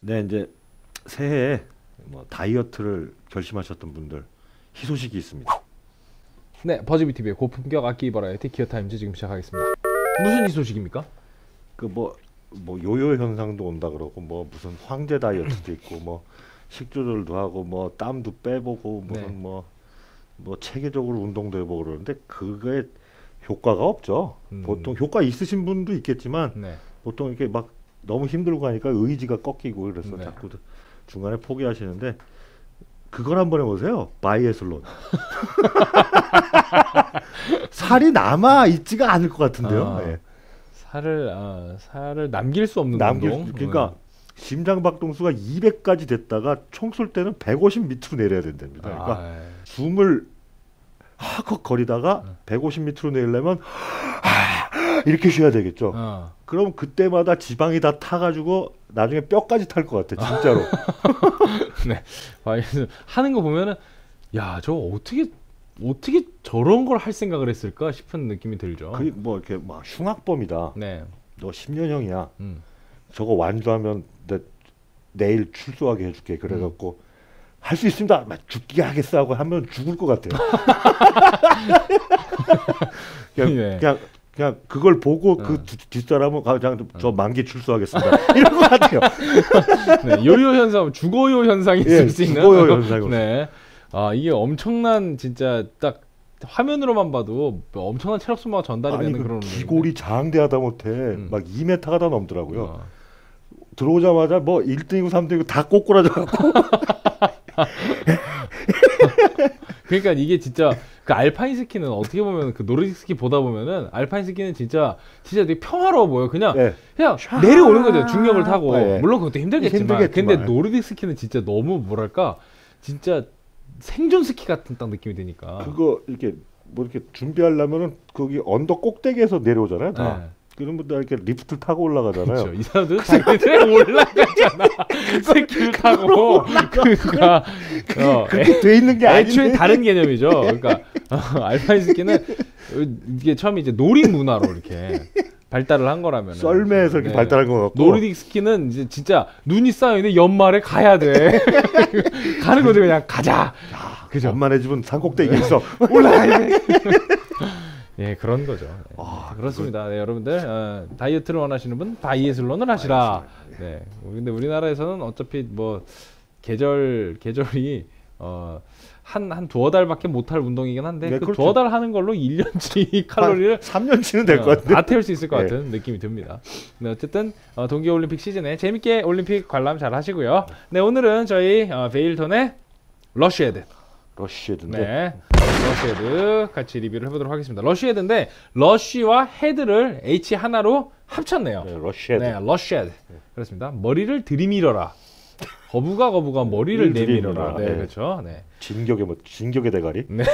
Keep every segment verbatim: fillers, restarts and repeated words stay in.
네, 이제 새해에 뭐 다이어트를 결심하셨던 분들 희소식이 있습니다. 네, 버즈비티비의 고품격 악기 버라이어티 기어타임즈 지금 시작하겠습니다. 무슨 희소식입니까? 그 뭐 뭐 요요 현상도 온다 그러고 뭐 무슨 황제 다이어트도 있고 뭐 식조절도 하고 뭐 땀도 빼보고 무슨 네. 뭐 뭐 체계적으로 운동도 해보고 그러는데 그게 효과가 없죠. 음. 보통 효과 있으신 분도 있겠지만 네. 보통 이렇게 막 너무 힘들고 하니까 의지가 꺾이고 그래서 네. 자꾸 중간에 포기하시는데 그걸 한번 해보세요. 바이애슬론. 살이 남아 있지가 않을 것 같은데요. 아, 예. 살을 아, 살을 남길 수 없는 남길 운동. 수, 그러니까 심장 박동수가 이백까지 됐다가 총 쏠 때는 백오십 밑으로 내려야 된답니다. 그러니까 아, 숨을 하컥 거리다가 백오십 밑으로 내려면 이렇게 쉬어야 되겠죠. 아. 그럼 그때마다 지방이 다 타가지고 나중에 뼈까지 탈 것 같아, 진짜로. 네. 바이애슬 하는 거 보면은 야, 저 어떻게 어떻게 저런 걸 할 생각을 했을까 싶은 느낌이 들죠. 그 뭐 이렇게 막 흉악범이다. 네. 너 십 년형이야. 음. 저거 완주하면 내, 내일 출소하게 해줄게. 그래갖고 할 수 있습니다. 막 죽게 하겠어 하고 하면 죽을 것 같아요. 그냥, 네. 그냥 그냥 그걸 보고 어. 그 뒷- 뒷사람은 가- 그냥 저 만기 출소하겠습니다. 이런 것 같아요. 네, 요요 현상, 죽어요 현상이 있을 예, 수 있는. 죽어요 현상이. 네. 아, 이게 엄청난 진짜 딱 화면으로만 봐도 엄청난 체력 소모가 전달이 아니 되는 그 그런 기골이 장대하다 못해 막 이 미터가 다 넘더라고요. 어. 들어오자마자 뭐 일 등이고 삼 등이고 다 꼬꾸라져갖고 그러니까 이게 진짜 그 알파인 스키는 어떻게 보면 그 노르딕 스키 보다 보면은 알파인 스키는 진짜 진짜 되게 평화로워 보여. 그냥 네. 그냥 내려오는 거죠. 중력을 타고. 네. 물론 그것도 힘들겠지만. 힘들겠지만. 근데 노르딕 스키는 진짜 너무 뭐랄까 진짜 생존 스키 같은 딱 느낌이 드니까. 그거 이렇게 뭐 이렇게 준비하려면은 거기 언덕 꼭대기에서 내려오잖아요. 다. 네. 그런 분들 이렇게 리프트 타고 올라가잖아요. 그렇죠. 이 사람들은 자기들 올라가잖아. 스키를 타고. 그러니까 어, 그렇게 돼 있는 게 애초에 아닌데. 다른 개념이죠. 그러니까 어, 알파인 스키는 이게 처음에 이제 놀이 문화로 이렇게 발달을 한 거라면 썰매에서 이렇게 네. 발달한 것 같고. 노르딕 스키는 이제 진짜 눈이 쌓여있는데 연말에 가야 돼. 가는 거죠. 그냥 가자. 그죠? 엄마네 집은 산꼭대기에 있어. 올라가야 돼. 예, 그런 거죠. 네. 아, 그렇습니다. 네, 여러분들 어, 다이어트를 원하시는 분 바이애슬론을 하시라. 네. 근데 우리나라에서는 어차피 뭐 계절 계절이 어, 한 한 두어 달밖에 못할 운동이긴 한데 네, 그 그렇죠. 두어 달 하는 걸로 일 년치 칼로리를 삼 년치는 될 것 어, 같은데. 다 태울 수 있을 것 네. 같은 느낌이 듭니다. 네, 어쨌든 어, 동계올림픽 시즌에 재밌게 올림픽 관람 잘 하시고요. 네, 오늘은 저희 어, 베일톤의 러쉬헤드. 러쉬헤드인데. 네, 러쉬헤드 같이 리뷰를 해보도록 하겠습니다. 러쉬헤드인데 러쉬와 헤드를 H 하나로 합쳤네요. 네, 러쉬헤드. 네, 러쉬헤드. 그렇습니다. 머리를 들이밀어라. 거부가 거부가 머리를 내밀어라. 네, 네. 그렇죠. 네. 진격의 뭐 진격의 대가리. 네.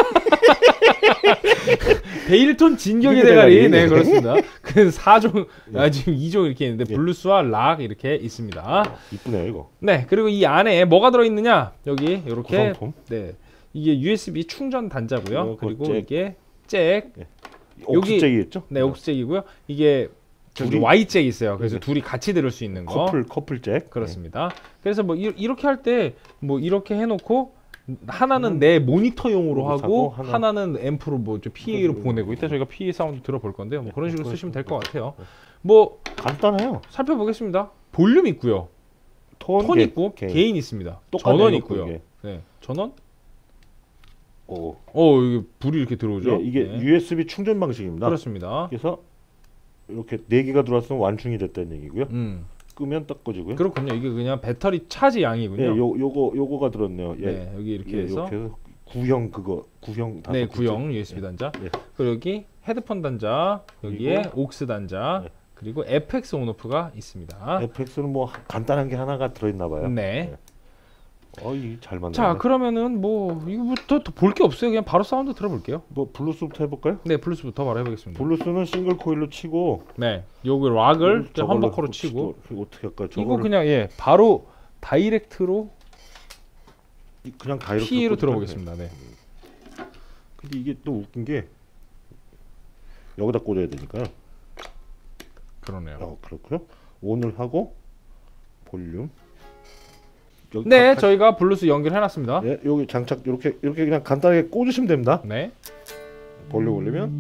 베일톤 진격의 진격의 대가리. 대가리. 네, 그렇습니다. 그 사 종, 아, 지금 이 종 이렇게 있는데 블루스와 락 이렇게 있습니다. 이쁘네요 이거. 네, 그리고 이 안에 뭐가 들어있느냐? 여기 이렇게 구성품. 네, 이게 유에스비 충전 단자고요. 어, 그거 그리고 잭. 이게 잭, 여기- 옥수잭이겠죠? 네, 옥스잭이고요. 이게 저기 둘이- Y잭 있어요. 그래서 네. 둘이 같이 들을 수 있는 거. 커플 커플잭. 그렇습니다. 그래서 뭐 이, 이렇게 할 때 뭐 이렇게 해놓고 하나는 내 모니터용으로 이거 하고 사고 하나- 하나는 앰프로 뭐 좀 피에이로 음, 보내고 이따 저희가 피에이 사운드 들어볼 건데요. 뭐 그런 식으로 그거 쓰시면 될 것 같아요. 네. 뭐 간단해요. 살펴보겠습니다. 볼륨 있고요. 톤, 톤 게- 있고 게인. 게인 있습니다. 똑같네요, 전원 이거 있고요. 이게. 네, 전원? 오. 어, 이게 불이 이렇게 들어오죠. 예, 이게 네. 유에스비 충전 방식입니다. 그렇습니다. 그래서 이렇게 네 개가 들어왔으면 완충이 됐다는 얘기고요. 음, 끄면 딱 꺼지고요. 그렇군요. 이게 그냥 배터리 차지 양이군요. 예, 요 요거 요거가 들었네요. 예. 네, 여기 이렇게 예, 해서 이렇게 해서 구형 그거 구형 다섯 네, 개째. 구형 유에스비 단자. 예. 그리고 여기 헤드폰 단자, 여기에 그리고- 옥스 단자, 네. 그리고 에펙스 온오프가 있습니다. 에펙스는 뭐 간단한 게 하나가 들어있나 봐요. 네. 어, 이잘 만들었네. 자, 그러면은 뭐 이거부터 볼 게 없어요. 그냥 바로 사운드 들어볼게요. 뭐 블루스부터 해볼까요? 네, 블루스부터 바로 해보겠습니다. 블루스는 싱글 코일로 치고 네, 여기 락을 저걸로 험버커로 혹시 치고 또 이거 어떻게 할까요? 이거 저거를 그냥 예 바로 다이렉트로 그냥 다이렉트 피에이로 꽂을까요? 들어보겠습니다. 네. 근데 이게 또 웃긴 게 여기다 꽂아야 되니까요. 그러네요. 어, 그렇고요. 온을 하고 볼륨. 여기 네, 가- 가- 저희가 블루투스 연결해놨습니다. 예, 여기 장착 이렇게 이렇게 그냥 간단하게 꽂으시면 됩니다. 네. 볼륨 올리면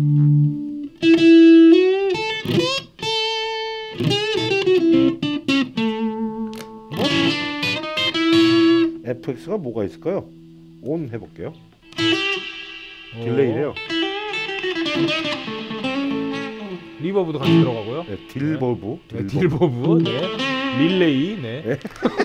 에프엑스가 뭐가 있을까요? 온 해볼게요. 딜레이래요. 리버브도 같이 들어가고요. 네, 딜버브. 네, 딜버브, 네, 릴레이, 네. 네.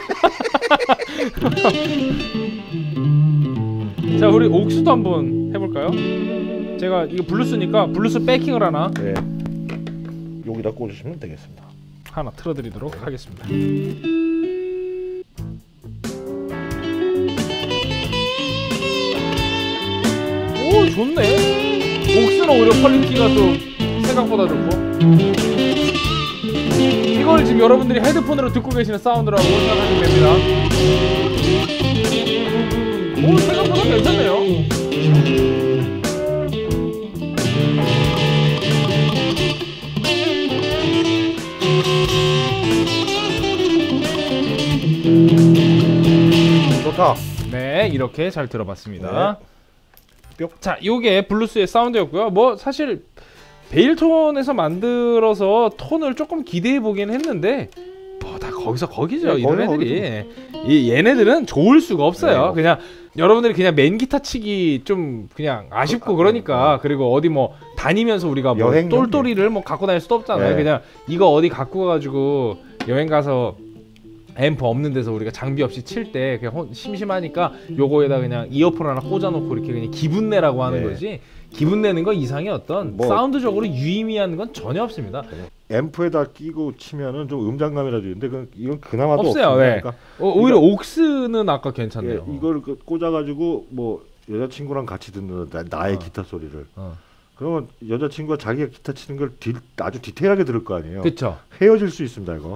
자, 우리 옥스도 한번 해볼까요? 제가 이거 블루스니까 블루스 백킹을 하나 네. 여기다 꽂으시면 되겠습니다. 하나 틀어드리도록 하겠습니다. 오, 좋네. 옥스는 오히려 퀄리티가 또 생각보다 좋고. 이걸 지금 여러분들이 헤드폰으로 듣고 계시는 사운드라고 생각하시면 됩니다. 오, 생각보다 괜찮네요. 좋다. 네, 이렇게 잘 들어봤습니다. 네. 뿅. 자, 요게 블루스의 사운드였고요. 뭐 사실 베일톤에서 만들어서 톤을 조금 기대해 보긴 했는데 뭐 다 거기서 거기죠. 네, 이런 거기서 애들이 이 얘네들은 좋을 수가 없어요. 네. 그냥 여러분들이 그냥 맨 기타 치기 좀 그냥 아쉽고 그러니까. 그리고 어디 뭐 다니면서 우리가 뭐 여행 똘똘이를 뭐 갖고 다닐 수도 없잖아요. 네. 그냥 이거 어디 갖고 가가지고 여행 가서 앰프 없는 데서 우리가 장비 없이 칠 때 그냥 호- 심심하니까 요거에다 그냥 이어폰 하나 꽂아놓고 이렇게 그냥 기분 내라고 하는 네. 거지. 기분 내는 거 이상의 어떤 뭐- 사운드적으로 유의미한 건 전혀 없습니다. 앰프에다 끼고 치면은 좀 음장감이라도 있는데 그 이건 그나마도 없어요. 없습니다. 네. 그러니까 어, 오히려 옥스는 아까 괜찮네요. 예, 이걸 그 꽂아가지고 뭐 여자친구랑 같이 듣는 나, 나의 어. 기타 소리를 어. 그러면 여자친구가 자기가 기타 치는 걸 디, 아주 디테일하게 들을 거 아니에요. 그렇죠. 헤어질 수 있습니다 이거.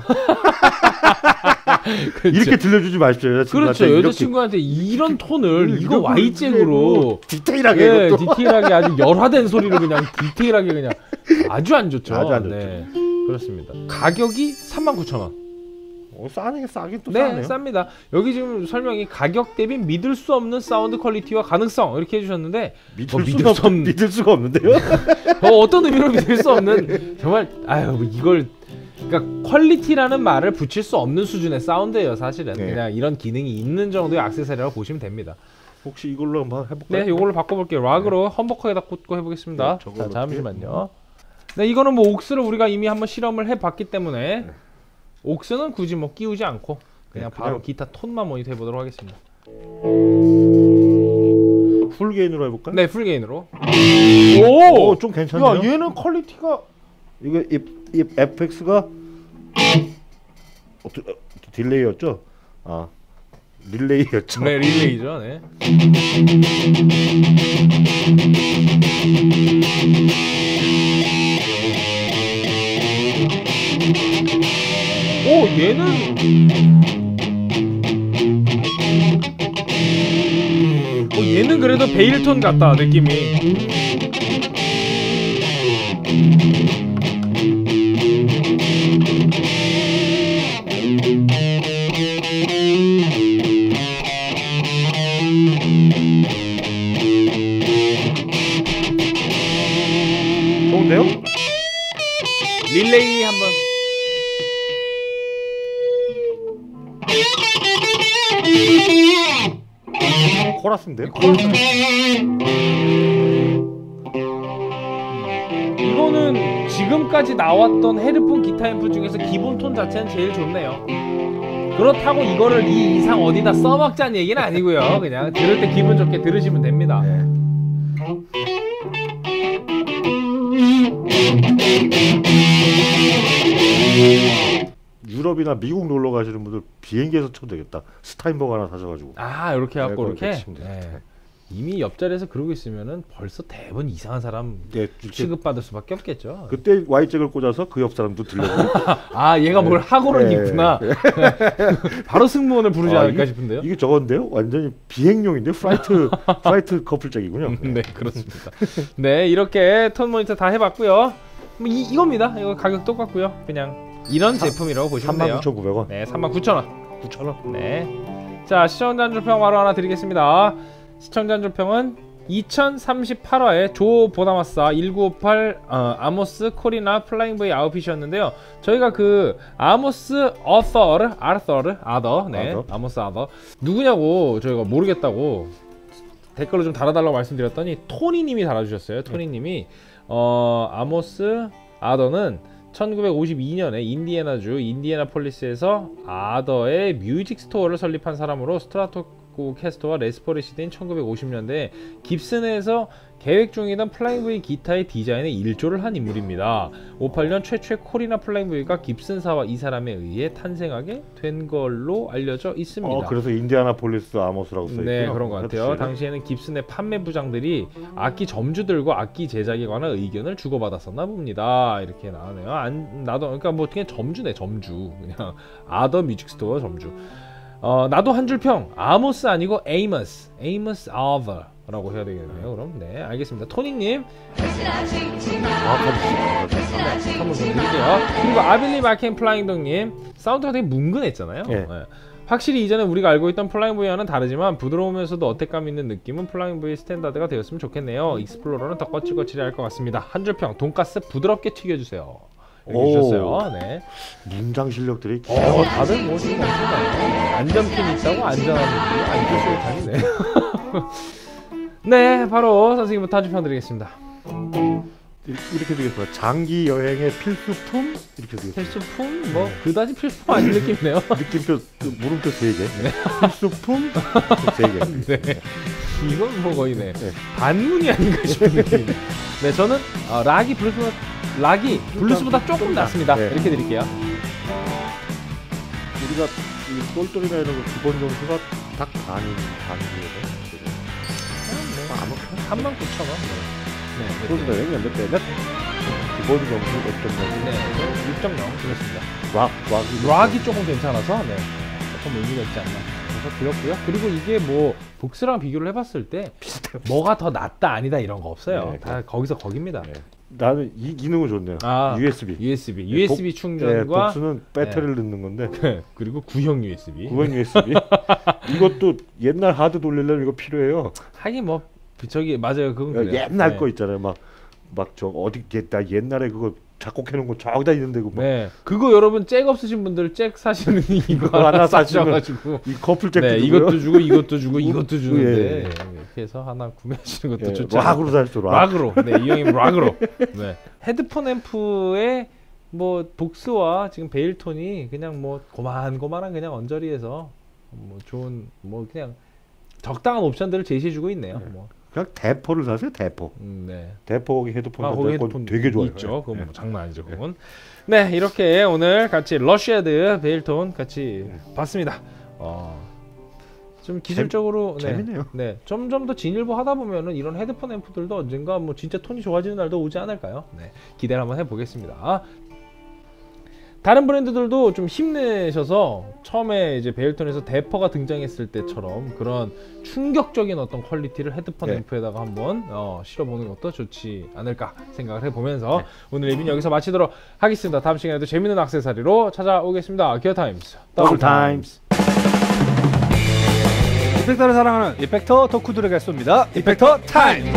그렇죠. 이렇게 들려주지 마십시오 여자친구한테. 그렇죠. 이렇게 여자친구한테 이런 톤을 이거 이거 와이잭으로 디테일하게 예, 이것도. 디테일하게 아주 열화된 소리를 그냥 디테일하게 그냥 아주 안 좋죠. 아주 안 좋죠. 네. 그렇습니다. 가격이 삼만 구천 원. 어, 싸네 싸긴 또 네, 싸네요. 쌉니다. 여기 지금 설명이 가격 대비 믿을 수 없는 사운드 퀄리티와 가능성 이렇게 해주셨는데 믿을, 어, 수가 믿을 수 없, 없는 믿을 수가 없는데요. 어, 어떤 의미로 믿을 수 없는 정말 아유 뭐 이걸 그러니까 퀄리티라는 말을 붙일 수 없는 수준의 사운드예요 사실은. 네. 그냥 이런 기능이 있는 정도의 액세서리라고 보시면 됩니다. 혹시 이걸로 한번 해볼까요? 네, 이걸로 바꿔볼게요. 락으로 험버커에다 꽂고 해보겠습니다. 네, 저걸로 자, 잠시만요. 네, 이거는 뭐 옥스를 우리가 이미 한번 실험을 해봤기 때문에 네. 옥스는 굳이 뭐 끼우지 않고 그냥 네, 바로 그냥- 기타 톤만 모니터 해보도록 하겠습니다. 풀 게인으로 해볼까요? 네, 풀게인으로. 오, 오! 좀 괜찮네요. 야, 얘는 퀄리티가 이거 이, 이 에프엑스가 어, 디- 어, 딜레이였죠? 아 릴레이였죠? 네, 릴레이죠. 네. 오, 얘는 어, 얘는 그래도 베일톤 같다 느낌이. 좋은데요? 릴레이 한번. 코러스인데요? 이거는 지금까지 나왔던 헤드폰 기타 앰프 중에서 기본 톤 자체는 제일 좋네요. 그렇다고 이거를 이 이상 어디다 써먹자는 얘기는 아니고요. 그냥 들을 때 기분 좋게 들으시면 됩니다. 네. 유럽이나 미국 놀러 가시는 분들 비행기에서 쳐도 되겠다. 스타인버그 하나 사셔가지고. 아, 이렇게 해갖고 네, 이렇게. 그렇게 치면 돼요. 네. 이미 옆자리에서 그러고 있으면은 벌써 대부분 이상한 사람 네, 이렇게 취급받을 수밖에 없겠죠. 그때 와이잭을 꽂아서 그 옆 사람도 들려고. 아, 얘가 뭘 하고는 네. 있구나. 바로 승무원을 부르지 아, 않을까 이게- 싶은데요. 이게 저건데요? 완전히 비행용인데 플라이트 플라이트 커플짝이군요. 네, 그렇습니다. 네, 이렇게 톤 모니터 다 해봤고요. 뭐 이, 이겁니다. 이거 가격 똑같고요. 그냥 이런 제품이라고 보시면 돼요. 삼만 구천구백 원. 네, 삼만 구천 원. 구천 원. 네. 자, 시청자 한 줄 평 바로 하나 드리겠습니다. 시청자 한 줄 평은 이천삼십팔 화에 조 보나마사 천구백오십팔 어, 아모스 코리나 플라잉 V 아웃핏이었는데요. 저희가 그 아모스 어서르 아서르 아더 네 아더. 아모스 아더 누구냐고 저희가 모르겠다고 댓글로 좀 달아달라고 말씀드렸더니 토니님이 달아주셨어요. 토니님이 어 아모스 아더는 천구백오십이 년에 인디애나주 인디애나폴리스에서 아더의 뮤직 스토어를 설립한 사람으로 스트라토캐스터와 레스포를 시대인 천구백오십 년대에 깁슨에서 계획 중이던 플라잉 V 기타의 디자인에 일조를 한 인물입니다. 오십팔 년 최초의 코리나 플라잉 V가 깁슨사와 이 사람에 의해 탄생하게 된 걸로 알려져 있습니다. 어, 그래서 인디아나폴리스 아모스라고 써있구나. 네, 그런 것 같아요. 당시에는 깁슨의 판매 부장들이 악기 점주들과 악기 제작에 관한 의견을 주고받았었나 봅니다. 이렇게 나오네요. 안, 나도 그러니까 뭐 그냥 점주네, 점주. 그냥 아더 뮤직스토어 점주. 어, 나도 한 줄 평. 아모스 아니고 에이머스. 에이머스 아더라고 해야 되겠네요. 그럼 네, 알겠습니다. 토니님. 한번 더 드릴게요. 그리고 아빌리 마켄 플라잉동님. 사운드가 되게 뭉근했잖아요. 예. 네. 확실히 이전에 우리가 알고 있던 플라잉 V와는 다르지만 부드러우면서도 어택감 있는 느낌은 플라잉 V 스탠다드가 되었으면 좋겠네요. 익스플로러는 더 거칠거칠해 할 것 같습니다. 한 줄 평. 돈가스 부드럽게 튀겨주세요. 이렇게 주셨어요. 네. 문장 실력들이 어, 다들 뭐 지금 엄청나요. 안전핀 있다고 안전하는 분이 안전쇼에 다니네. 네, 바로 선생님부터 한 줄 평 드리겠습니다. 이렇게 되겠습니다. 장기 여행의 필수품 이렇게 되겠습니다. 필수품 뭐 그다지 필수품 아닌 느낌이네요. 느낌표 물음표 세 개. 네. 필수품 세 개. 네. 이건 뭐 거의 네. 네. 반문이 아닌가 싶은 느낌. 네, 저는 어, 락이 블루스보다 락이 블루스보다 조금 낫습니다. 네. 이렇게 드릴게요. 우리가 이 똘똘이나 이런 거 기본 점수가 딱 반인 반이거든요. 아무 삼만 구천 원. 네. 똘똘이나 여기 몇 대? 몇? 기본 점수 몇 점 정도? 네, 육 점 영 드렸습니다. 락 락이 락이 조금 괜찮아서 네, 조금 의미가 있지 않나 그래서 드렸고요. 그리고 이게 뭐 복스랑 비교를 해봤을 때 비슷해요. 뭐가 더 낫다 아니다 이런 거 없어요. 네, 다 거기서 거기입니다. 네. 나는 이 기능은 좋네요. 아, 유에스비. 유에스비, 네, 유에스비 복- 충전과 네, 복수는 배터리를 넣는 건데 그리고 구형 유에스비. 구형 유에스비. 이것도 옛날 하드 돌리려면 이거 필요해요. 하긴 뭐 저기 맞아요. 그건 그래요. 옛날 네. 거 있잖아요. 막 막 저 어디 나 옛날에 그거 작곡해 놓은 거 저기다 있는데 그거 막 네, 그거 여러분 잭 없으신 분들 잭 사시는 이거 그거 하나 하나 사시면 사셔가지고 이 커플 잭도 네, 주고요. 이것도 주고 이것도 주고 이것도 주는데 예. 이렇게 해서 하나 구매하시는 것도 예, 좋죠. 락으로 살죠. 락. 락으로. 네, 이 형님 락으로. 네. 헤드폰 앰프의 뭐 복스와 지금 베일톤이 그냥 뭐 고만고만한 그냥 언저리에서 뭐 좋은 뭐 그냥 적당한 옵션들을 제시해주고 있네요. 네. 뭐. 그냥 대포를 사세요. 대포. 음, 네. 대포 거기 헤드폰 아, 아, 거기 헤드폰 헤드폰 되게 좋아요. 있죠. 그거 뭐 네. 장난 아니죠, 그건. 네, 이렇게 오늘 같이 러시아드 베일톤 같이 봤습니다. 어. 좀 기술적으로 재- 네, 재밌네요. 네, 점점 더 진일보 하다 보면은 이런 헤드폰 앰프들도 언젠가 뭐 진짜 톤이 좋아지는 날도 오지 않을까요? 네, 기대를 한번 해보겠습니다. 다른 브랜드들도 좀 힘내셔서 처음에 이제 베일톤에서 대퍼가 등장했을 때처럼 그런 충격적인 어떤 퀄리티를 헤드폰 네. 앰프에다가 한번 어, 실어보는 것도 좋지 않을까 생각을 해보면서 네. 오늘 리뷰는 여기서 마치도록 하겠습니다. 다음 시간에도 재밌는 액세서리로 찾아오겠습니다. 기어타임스 더블 타임스. 이펙터를 사랑하는 이펙터 덕후들에게 쏩니다. 이펙터 타임!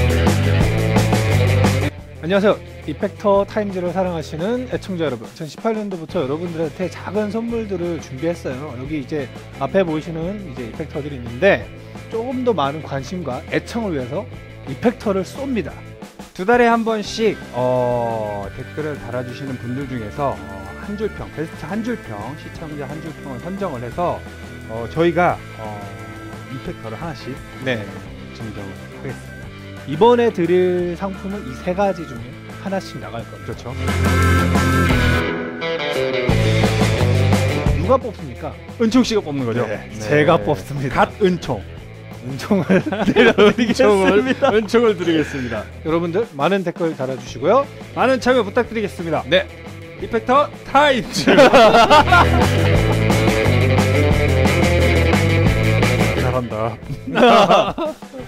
안녕하세요. 이펙터 타임즈를 사랑하시는 애청자 여러분, 이천십팔 년도부터 여러분들한테 작은 선물들을 준비했어요. 여기 이제 앞에 보이시는 이제 이펙터들이 있는데 조금 더 많은 관심과 애청을 위해서 이펙터를 쏩니다. 두 달에 한 번씩 어, 댓글을 달아주시는 분들 중에서 어, 한 줄평, 베스트 한 줄평, 시청자 한 줄평을 선정을 해서 어, 저희가 어, 이펙터를 하나씩 네, 증정을 하겠습니다. 이번에 드릴 상품은 이 세 가지 중에 하나씩 나갈 겁니다. 그렇죠. 누가 뽑습니까? 은총 씨가 뽑는 거죠? 네. 제가 네. 뽑습니다. 갓 은총. 은총을 드리겠습니다. 은총을 드리겠습니다. 여러분들 많은 댓글 달아주시고요. 많은 참여 부탁드리겠습니다. 네, 이펙터 타임즈. 잘한다.